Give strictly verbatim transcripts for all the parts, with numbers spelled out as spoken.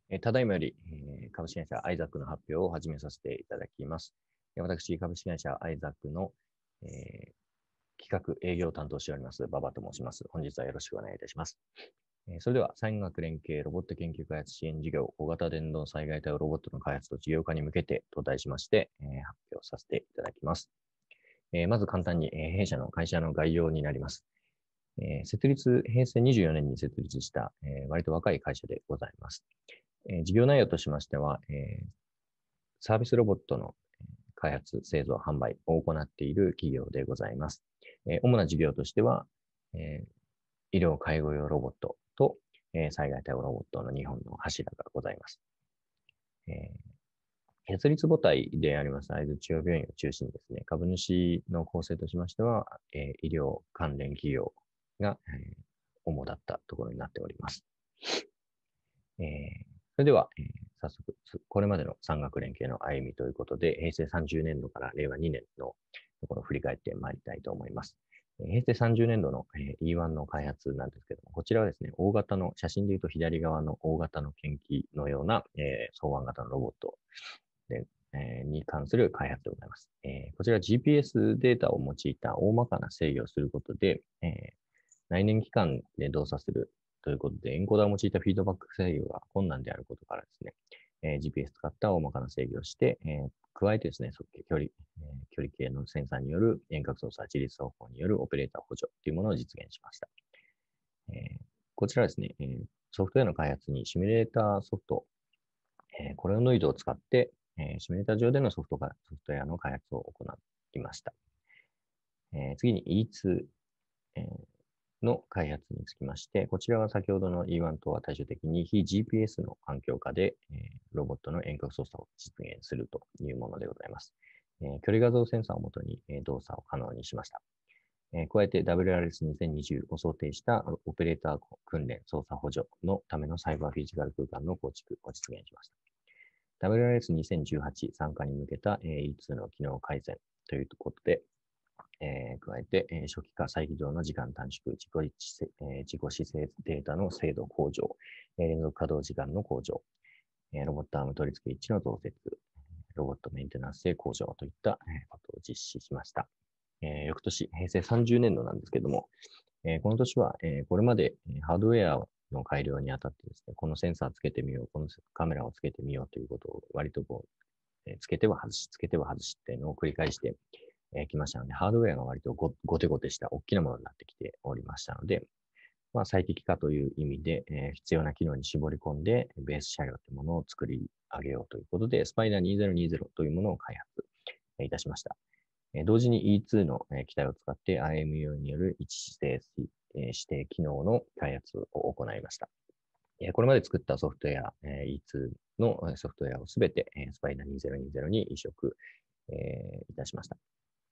えーただいまより、えー株式会社アイザックの発表を始めさせていただきます。えー私、株式会社アイザックの、えー企画営業を担当しております、馬場と申します。本日はよろしくお願いいたします。えーそれでは、産学連携ロボット研究開発支援事業、小型電動災害対応ロボットの開発と事業化に向けてと題しまして、えー発表させていただきます。えーまず簡単に、えー弊社の会社の概要になります。えー設立、平成にじゅうよねんに設立した、えー割と若い会社でございます。えー事業内容としましては、えーサービスロボットの開発、製造、販売を行っている企業でございます。えー主な事業としては、えー医療介護用ロボットと、えー災害対応ロボットのにほんの柱がございます。えー設立母体であります会津中央病院を中心にですね、株主の構成としましては、えー医療関連企業が、えー主だったところになっております。えーそれでは、えー早速、これまでの産学連携の歩みということで、平成さんじゅうねんどから令和にねんのところを振り返ってまいりたいと思います。えー平成さんじゅうねんどの、えー イーワン の開発なんですけども、こちらはですね、大型の、写真で言うと左側の大型の研究のような、えー双腕型のロボットで、えーに関する開発でございます。えーこちら ジーピーエス データを用いた大まかな制御をすることで、えー内燃機関で動作するということで、エンコーダーを用いたフィードバック制御が困難であることからですね、えー ジーピーエス 使った大まかな制御をして、えー加えてですね、距離、えー距離計のセンサーによる遠隔操作、自律走行によるオペレーター補助というものを実現しました。えーこちらですね、えーソフトウェアの開発にシミュレーターソフト、えーコロノイドを使って、えーシミュレーター上でのソフトソフトウェアの開発を行いました。えー次に イーツー、えーの開発につきまして、こちらは先ほどの イーワン とは対照的に非 ジーピーエス の環境下で、えーロボットの遠隔操作を実現するというものでございます。えー距離画像センサーをもとに、えー動作を可能にしました。えー加えて ダブリューアールエスにせんにじゅう を想定したオペレーター訓練操作補助のためのサイバーフィジカル空間の構築を実現しました。ダブリューアールエスにせんじゅうはち 参加に向けた イーツー の機能改善ということで、えー加えて、えー初期化再起動の時間短縮、自己姿勢、えー自己姿勢データの精度向上、えー連続稼働時間の向上、えーロボットアーム取り付け位置の増設、ロボットメンテナンス性向上といったことを実施しました。えー翌年、平成さんじゅうねんどなんですけども、えーこの年は、えーこれまでハードウェアの改良にあたってですね、このセンサーつけてみよう、このカメラをつけてみようということを割とこう、えーつけては外し、つけては外しっていうのを繰り返してえきましたので、ハードウェアが割とごごてごてした大きなものになってきておりましたので、まあ、最適化という意味で、えー必要な機能に絞り込んで、ベース車両というものを作り上げようということで、スパイダーにせんにじゅうというものを開発いたしました。えー同時に イーツー の機体を使って アイエムユー による位置指定、えー指定機能の開発を行いました。えーこれまで作ったソフトウェア、えー イーツー のソフトウェアをすべて、えー、スパイダーにせんにじゅうに移植、えーいたしました。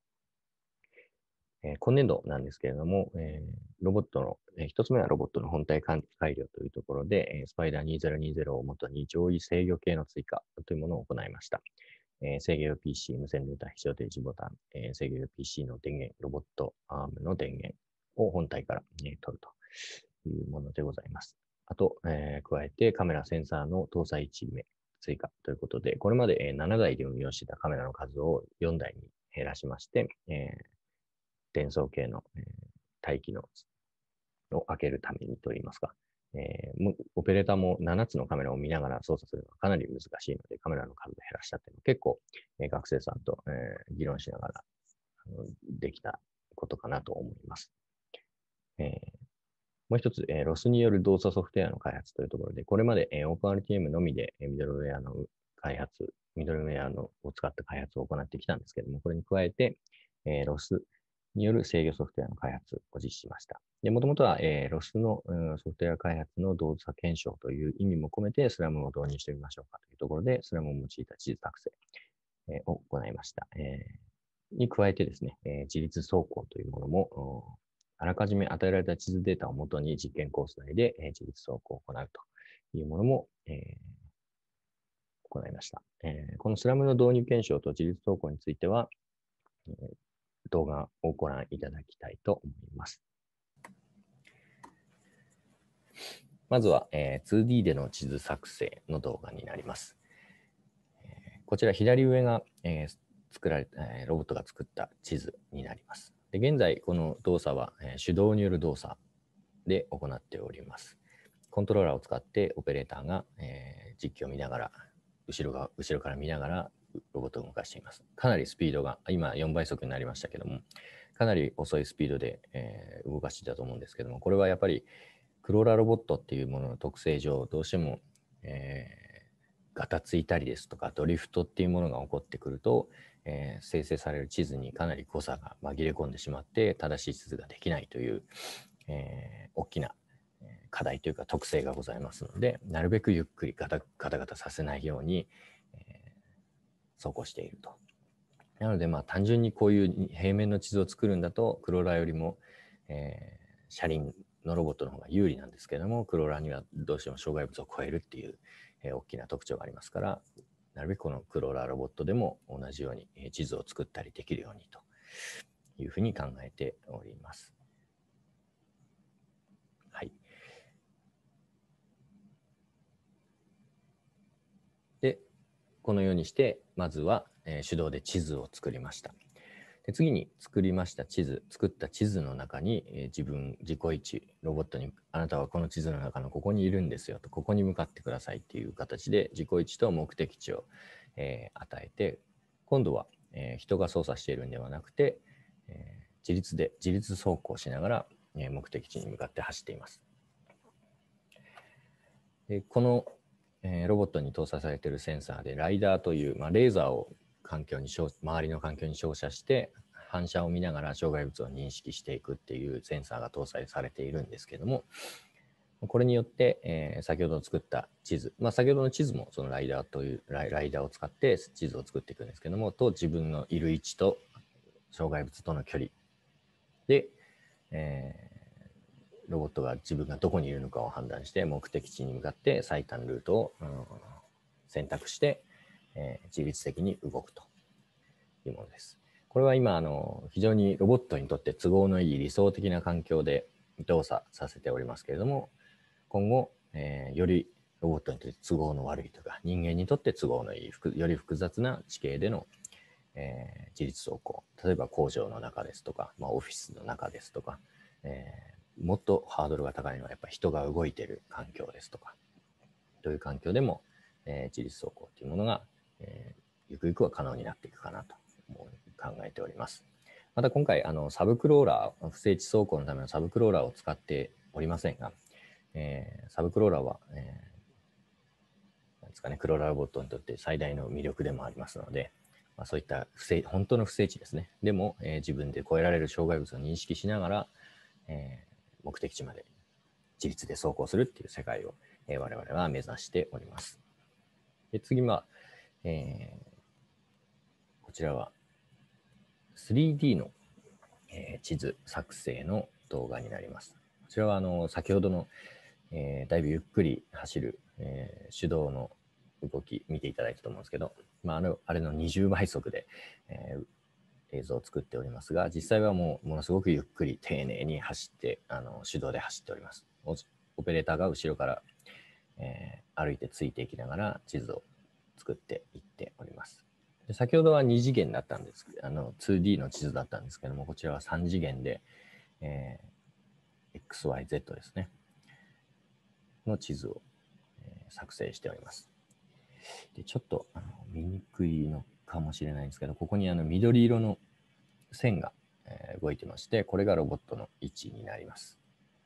えー今年度なんですけれども、えーロボットの、えー一つ目はロボットの本体改良というところで、えースパイダーにせんにじゅうをもとに上位制御系の追加というものを行いました。えー制御用 ピーシー、無線データ非常停止ボタン、えー制御用 ピーシー の電源、ロボットアームの電源を本体から、えー取るというものでございます。あと、えー加えてカメラセンサーの搭載いちめい追加ということで、これまでななだいで運用していたカメラの数をよんだいに減らしまして、えー伝送系の、えー待機のを開けるためにといいますか、えー、オペレーターもななつのカメラを見ながら操作するのはかなり難しいので、カメラの数を減らしたっていうのは結構、えー、学生さんと、えー、議論しながらあのできたことかなと思います。えー、もう一つ、えー、ロスによる動作ソフトウェアの開発というところで、これまで、えー、OpenRTM のみで、えー、ミドルウェアの開発、ミドルウェアのを使った開発を行ってきたんですけれども、これに加えて、えー、ロスによる制御ソフトウェアの開発を実施しました。で、もともとは、えー、ロスの、うん、ソフトウェア開発の動作検証という意味も込めて、スラムを導入してみましょうかというところで、スラムを用いた地図作成、えー、を行いました。えー、に加えてですね、えー、自律走行というものも、あらかじめ与えられた地図データをもとに実験コース内で、えー、自律走行を行うというものも、えー、行いました。えー、このスラムの導入検証と自律走行については、えー、動画をご覧いただきたいと思います。 まずは、えー、ツーディー での地図作成の動画になります。えー、こちら左上が、えー、作られた、えー、ロボットが作った地図になります。で、現在この動作は、えー、手動による動作で行っております。コントローラーを使ってオペレーターが、えー、実況を見ながら、後ろが後ろから見ながらロボットを動かしています。かなりスピードが、今よんばい速になりましたけども、かなり遅いスピードで、えー、動かしていたと思うんですけども、これはやっぱりクローラーロボットっていうものの特性上、どうしても、えー、ガタついたりですとか、ドリフトっていうものが起こってくると、えー、生成される地図にかなり誤差が紛れ込んでしまって、正しい地図ができないという、えー、大きな課題というか特性がございますので、なるべくゆっくりガタガタガタさせないように、えー、走行していると。なので、まあ、単純にこういう平面の地図を作るんだと、クローラーよりも、えー、車輪のロボットの方が有利なんですけども、クローラーにはどうしても障害物を超えるっていう、えー、大きな特徴がありますから、なるべくこのクローラーロボットでも同じように地図を作ったりできるようにというふうに考えております。はい。で、このようにして、まずは、えー、手動で地図を作りました。で、次に作りました地図、作った地図の中に、えー、自分、自己位置、ロボットに、あなたはこの地図の中のここにいるんですよと、ここに向かってくださいっていう形で、自己位置と目的地を、えー、与えて、今度は、えー、人が操作しているんではなくて、えー、自立で、自立走行しながら、えー、目的地に向かって走っています。で、このえー、ロボットに搭載されているセンサーでライダーという、まあ、レーザーを環境に周りの環境に照射して反射を見ながら障害物を認識していくっていうセンサーが搭載されているんですけども、これによって、えー、先ほど作った地図、まあ、先ほどの地図もそのライダーというライライダーを使って地図を作っていくんですけども、と自分のいる位置と障害物との距離で、えーロボットが自分がどこにいるのかを判断して目的地に向かって最短ルートを、うん、選択して、えー、自律的に動くというものです。これは今あの非常にロボットにとって都合のいい理想的な環境で動作させておりますけれども、今後、えー、よりロボットにとって都合の悪いとか人間にとって都合のいいより複雑な地形での、えー、自律走行、例えば工場の中ですとか、まあ、オフィスの中ですとか、えーもっとハードルが高いのはやっぱ人が動いている環境ですとか、という環境でも、えー、自律走行というものが、えー、ゆくゆくは可能になっていくかなと考えております。また今回、あのサブクローラー、不整地走行のためのサブクローラーを使っておりませんが、えー、サブクローラーは、えー、なんですかね、クローラーロボットにとって最大の魅力でもありますので、まあ、そういった不正本当の不整地ですね。でも、えー、自分で越えられる障害物を認識しながら、えー目的地まで自立で走行するっていう世界を、えー、我々は目指しております。で、次は、えー、こちらは スリーディー の、えー、地図作成の動画になります。こちらはあの先ほどの、えー、だいぶゆっくり走る、えー、手動の動き見ていただいたと思うんですけど、まあ、あのあれのにじゅうばい速で、えー、映像を作っておりますが、実際はもうものすごくゆっくり丁寧に走ってあの手動で走っております。オペレーターが後ろから、えー、歩いてついていきながら地図を作っていっております。で、先ほどはに次元だったんです、あの ツーディー の地図だったんですけども、こちらはさん次元で、えー、エックスワイゼット ですねの地図を、えー、作成しております。で、ちょっとあの見にくいのかもしれないんですけど、ここにあの緑色の線が、えー、動いてまして、これがロボットの位置になります。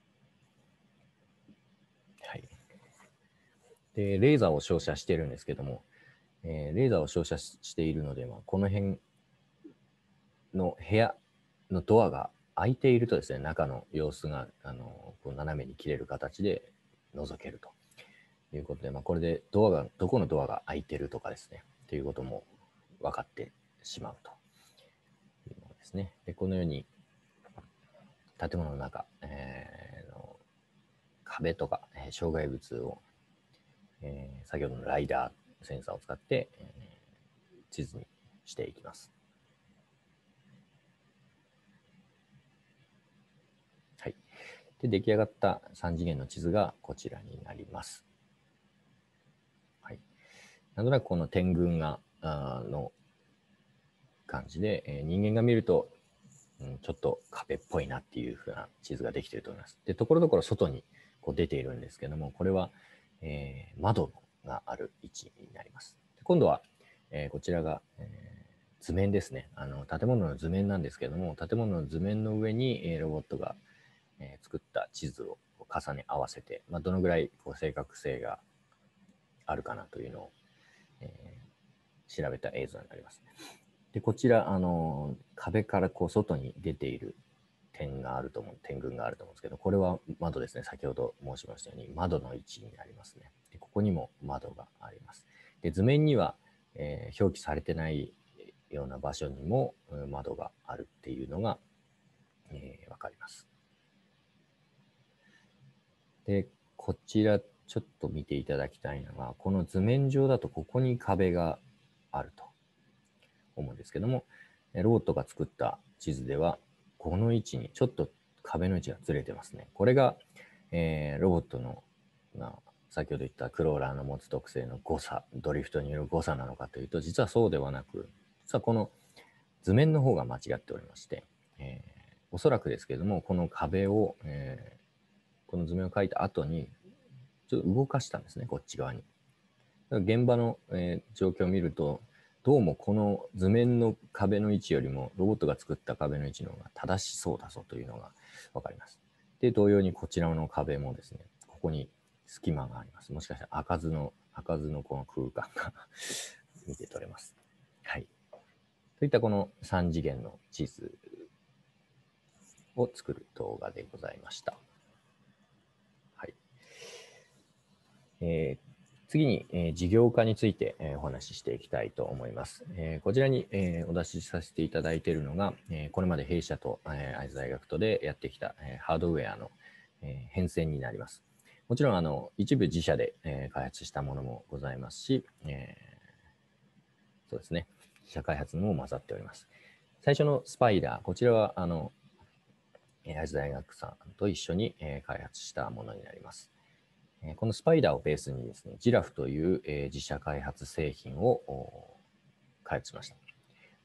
はい。で、レーザーを照射しているんですけども、えー、レーザーを照射しているので、まあ、この辺の部屋のドアが開いているとですね、中の様子があのこう斜めに切れる形で覗けるということで、まあ、これでドアがどこのドアが開いているとかですね、ということも分かってしまうというものですね。で、このように建物の中、えー、の壁とか、えー、障害物を、えー、先ほどのライダーセンサーを使って、えー、地図にしていきます。はい。 で、出来上がったさん次元の地図がこちらになります。はい。なんとなくこの点群が、あの感じで、えー、人間が見ると、うん、ちょっと壁っぽいなっていう風な地図ができていると思います。で、ところどころ外にこう出ているんですけども、これは、えー、窓がある位置になります。で今度は、えー、こちらが、えー、図面ですね。あの建物の図面なんですけども、建物の図面の上に、えー、ロボットが、えー、作った地図を重ね合わせて、まあ、どのぐらいこう正確性があるかなというのを、えー、調べた映像になります。で、こちら、あの、壁からこう外に出ている点があると思う、点群があると思うんですけど、これは窓ですね。先ほど申しましたように、窓の位置になりますね。でここにも窓があります。で、図面には、えー、表記されてないような場所にも、うん、窓があるっていうのが、えー、わかります。で、こちらちょっと見ていただきたいのが、この図面上だとここに壁があると思うんですけども、ロボットが作った地図では、この位置にちょっと壁の位置がずれてますね。これが、えー、ロボットの、まあ、先ほど言ったクローラーの持つ特性の誤差、ドリフトによる誤差なのかというと、実はそうではなく、実はこの図面の方が間違っておりまして、えー、おそらくですけれども、この壁を、えー、この図面を描いた後に、ちょっと動かしたんですね、こっち側に。現場の、えー、状況を見ると、どうもこの図面の壁の位置よりもロボットが作った壁の位置の方が正しそうだぞというのが分かります。で、同様にこちらの壁もですね、ここに隙間があります。もしかしたら開かずの、開かずのこの空間が見て取れます。はい。といったこのさん次元の地図を作る動画でございました。はい。えー次に、えー、事業化について、えー、お話ししていきたいと思います。えー、こちらに、えー、お出しさせていただいているのが、えー、これまで弊社と、えー、会津大学とでやってきた、えー、ハードウェアの、えー、変遷になります。もちろんあの一部自社で、えー、開発したものもございますし、えー、そうですね、自社開発も混ざっております。最初のスパイダー、こちらはあの会津大学さんと一緒に、えー、開発したものになります。このスパイダーをベースにですね、ジラフという、えー、自社開発製品を開発しました。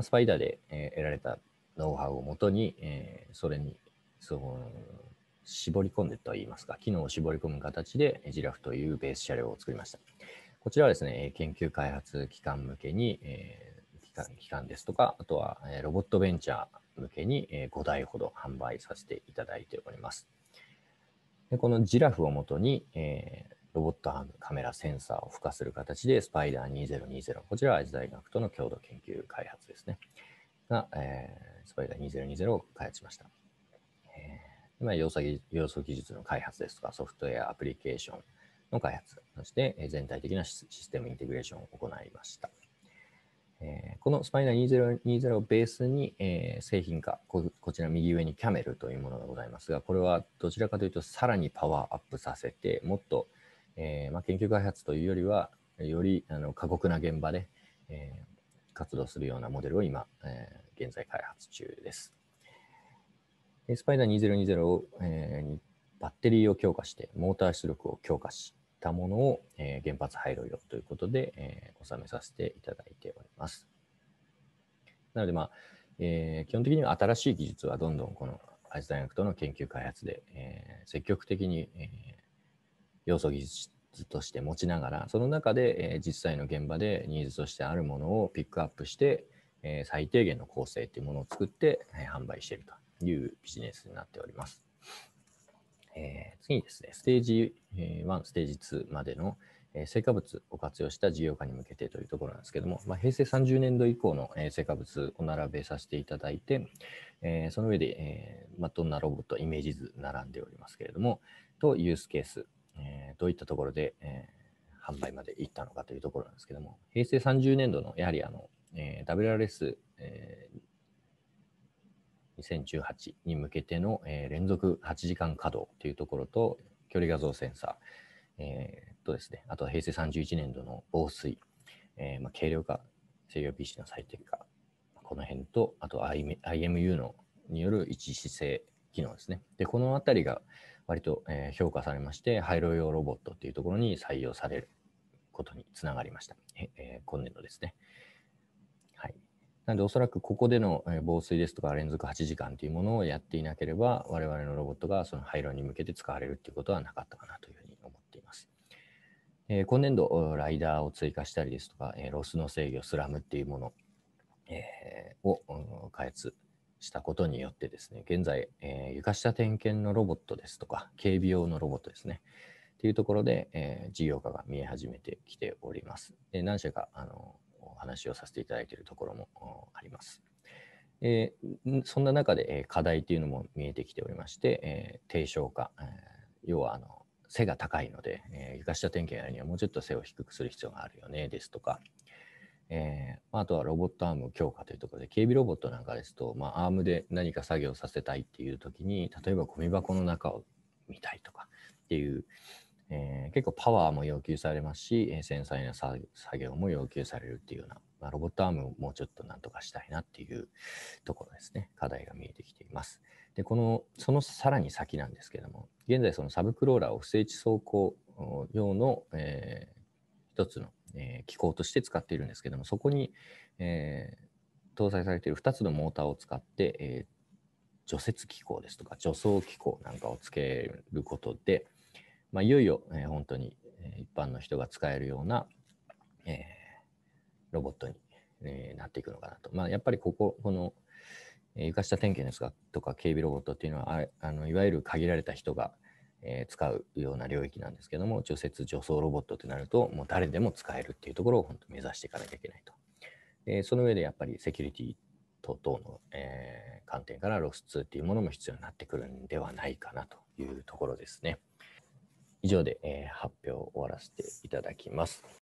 スパイダーで、えー、得られたノウハウをもとに、えー、それにその絞り込んでといいますか、機能を絞り込む形でジラフというベース車両を作りました。こちらはですね、研究開発機関向けに、えー、機関機関ですとか、あとはロボットベンチャー向けにごだいほど販売させていただいております。でこのジラフをもとに、えー、ロボットアーム、カメラ、センサーを付加する形で、スパイダーにせんにじゅう、こちらは愛知大学との共同研究開発ですね。が、えー、スパイダーにせんにじゅうを開発しました。えー、まあ、要素技術の開発ですとか、ソフトウェア、アプリケーションの開発、そして全体的なシステムインテグレーションを行いました。えー、このスパイダーにせんにじゅうをベースに、えー、製品化こ、こちら右上にキャメルというものがございますが、これはどちらかというとさらにパワーアップさせて、もっと、えーまあ、研究開発というよりは、よりあの過酷な現場で、えー、活動するようなモデルを今、えー、現在開発中です。スパイダーにせんにじゅうを、えー、バッテリーを強化して、モーター出力を強化したものを、えー、原発廃炉よということで、えー、納めさせていただいております。なので、まあえー、基本的には新しい技術はどんどんこの愛知大学との研究開発で、えー、積極的に、えー、要素技術として持ちながら、その中で、えー、実際の現場でニーズとしてあるものをピックアップして、えー、最低限の構成というものを作って、えー、販売しているというビジネスになっております。えー、次にですね、ステージいち、ステージにまでの成果物を活用した事業化に向けてというところなんですけども、まあ、平成さんじゅうねんど以降の成果物を並べさせていただいて、えー、その上で、えーまあ、どんなロボット、イメージ図並んでおりますけれども、とユースケース、えー、どういったところで、えー、販売までいったのかというところなんですけども、平成さんじゅうねんどのやはりあの、えー、ダブリューアールエス、えーにせんじゅうはちに向けての、えー、連続はちじかん稼働というところと、距離画像センサー、えー、とですね、あとは平成さんじゅういちねんどの防水、えーまあ、軽量化、制御 ピーシー の最適化、この辺と、あと アイエムユー のによる位置姿勢機能ですね。で、このあたりが割と、えー評価されまして、廃炉用ロボットっていうところに採用されることにつながりました。ええー今年度ですね。はい。なので、おそらくここでのえー防水ですとか連続はちじかんというものをやっていなければ、我々のロボットがその廃炉に向けて使われるっていうことはなかったかなというふうに思っています。えー今年度、ライダーを追加したりですとか、えーロスの制御、スラムっていうもの、えーを、うん開発したことによってですね、現在、えー床下点検のロボットですとか、警備用のロボットですね、っていうところで、えー事業化が見え始めてきております。で何社かあのお話をさせていただいているところもあります。えーそんな中で、えー課題というのも見えてきておりまして、えー低床化、えー要はあの背が高いので、えー床下点検やるにはもうちょっと背を低くする必要があるよねですとか、えーあとはロボットアーム強化というところで、警備ロボットなんかですと、まあ、アームで何か作業させたいっていう時に、例えばゴミ箱の中を見たいとかっていう、えー結構パワーも要求されますし、えー繊細な作業も要求されるっていうような、まあ、ロボットアームをもうちょっとなんとかしたいなっていうところですね。課題が見えてきています。で、この、そのさらに先なんですけども、現在そのサブクローラーを不整地走行用の、えー一つの、えー機構として使っているんですけども、そこに、えー搭載されているふたつのモーターを使って、えー除雪機構ですとか除草機構なんかをつけることで、まあ、いよいよ、えー本当に一般の人が使えるような、えーロボットに、えーなっていくのかなと。まあ、やっぱりここ、この、えー床下点検ですがとか警備ロボットっていうのは、ああのいわゆる限られた人が、えー使うような領域なんですけども、除雪除草ロボットってなると、もう誰でも使えるっていうところを本当目指していかなきゃいけないと。えーその上でやっぱりセキュリティ等々の、えー観点からロスツーっていうものも必要になってくるんではないかなというところですね。以上で、えー発表を終わらせていただきます。